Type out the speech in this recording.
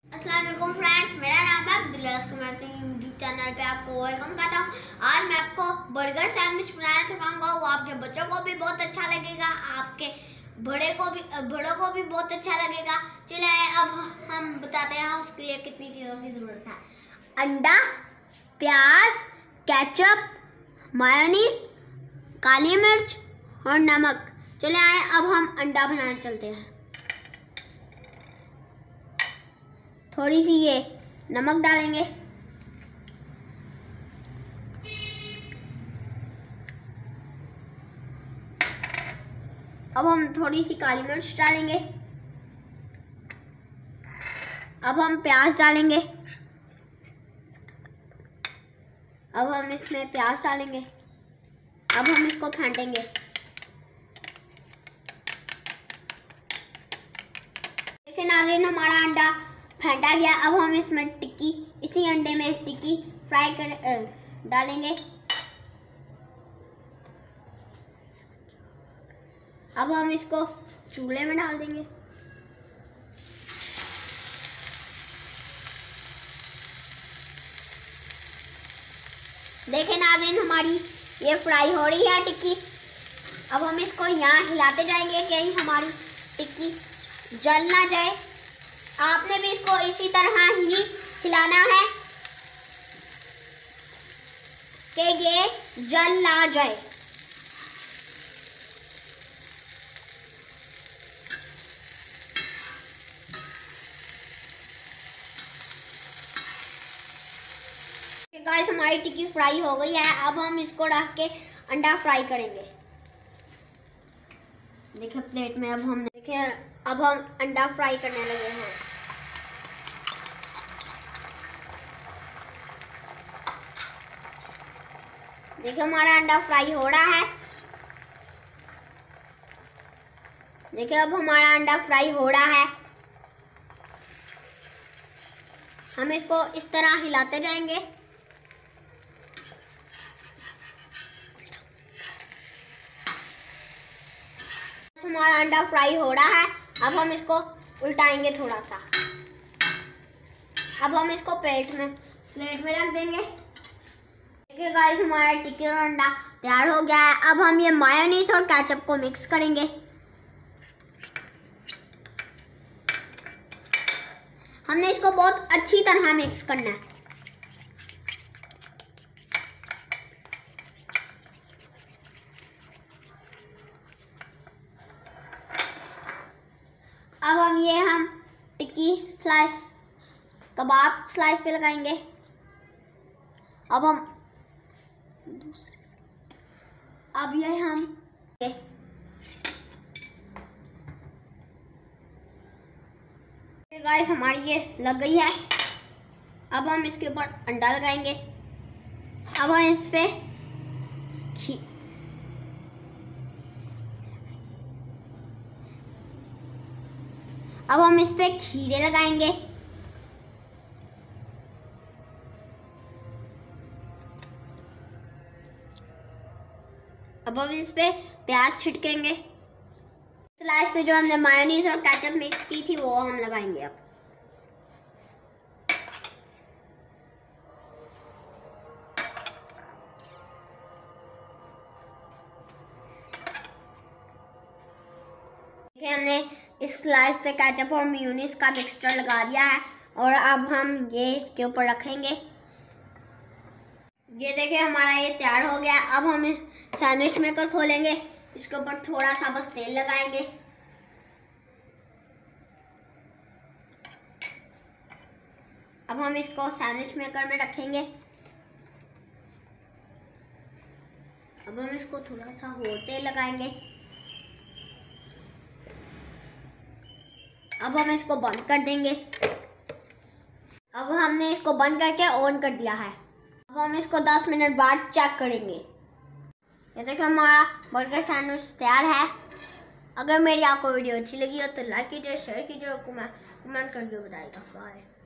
अस्सलाम वालेकुम फ्रेंड्स, मेरा नाम है अब्दुल्ला। मैं अपने यूट्यूब चैनल पे आपको वेलकम करता हूँ। आज मैं आपको बर्गर सैंडविच बनाना सिखाऊंगा। वो आपके बच्चों को भी बहुत अच्छा लगेगा, आपके बड़ों को भी बहुत अच्छा लगेगा। चलिए अब हम बताते हैं उसके लिए कितनी चीज़ों की ज़रूरत है। अंडा, प्याज, केचप, मायोनीज, काली मिर्च और नमक। चलिए आए अब हम अंडा बनाने चलते हैं। थोड़ी सी ये नमक डालेंगे, अब हम थोड़ी सी काली मिर्च डालेंगे, अब हम प्याज डालेंगे, अब हम इसमें प्याज डालेंगे, अब हम इसको फेंटेंगे। देखिए नाज़रीन, हमारा अंडा फेंटा गया। अब हम इसमें टिक्की, इसी अंडे में टिक्की फ्राई कर डालेंगे। अब हम इसको चूल्हे में डाल देंगे। देखें नाज़रीन, हमारी ये फ्राई हो रही है टिक्की। अब हम इसको यहाँ हिलाते जाएंगे कहीं हमारी टिक्की जल ना जाए। आपने भी इसको इसी तरह ही हिलाना है कि ये जल ना जाए। गाइस, हमारी टिक्की फ्राई हो गई है। अब हम इसको रख के अंडा फ्राई करेंगे। देखिए प्लेट में अब हम अंडा फ्राई करने लगे हैं। देखिए हमारा अंडा फ्राई हो रहा है। देखिए अब हमारा अंडा फ्राई हो रहा है। हम इसको इस तरह हिलाते जाएंगे। हमारा अंडा फ्राई हो रहा है। अब हम इसको उल्टाएंगे थोड़ा सा। अब हम इसको प्लेट में रख देंगे। देखिए गाइस, हमारा टिक्की और अंडा तैयार हो गया है। अब हम ये मायोनीज और केचप को मिक्स करेंगे। हमने इसको बहुत अच्छी तरह मिक्स करना है। अब हम टिक्की स्लाइस, कबाब स्लाइस पे लगाएंगे। अब हम गाइस, हमारी ये लग गई है। अब हम इसके ऊपर अंडा लगाएंगे। अब हम इस पे खीरे लगाएंगे। अब हम इस पे प्याज छिड़केंगे। स्लाइस पे जो हमने मायोनीज और केचप मिक्स की थी वो हम लगाएंगे। अब देखिए हमने इस स्लाइस पे केचप और मेयोनीज का मिक्सचर लगा दिया है और अब हम ये इसके ऊपर रखेंगे। ये देखिए हमारा ये तैयार हो गया। अब हम सैंडविच मेकर खोलेंगे, इसके ऊपर थोड़ा सा बस तेल लगाएंगे। अब हम इसको सैंडविच मेकर में रखेंगे। अब हम इसको थोड़ा सा और तेल लगाएंगे। अब हम इसको बंद कर देंगे। अब हमने इसको बंद करके ऑन कर दिया है। अब हम इसको 10 मिनट बाद चेक करेंगे। ये देखो हमारा बर्गर सैंडविच तैयार है। अगर मेरी आपको वीडियो अच्छी लगी हो तो लाइक कीजिए, शेयर कीजिए और कमेंट करके बताइएगा। बाय।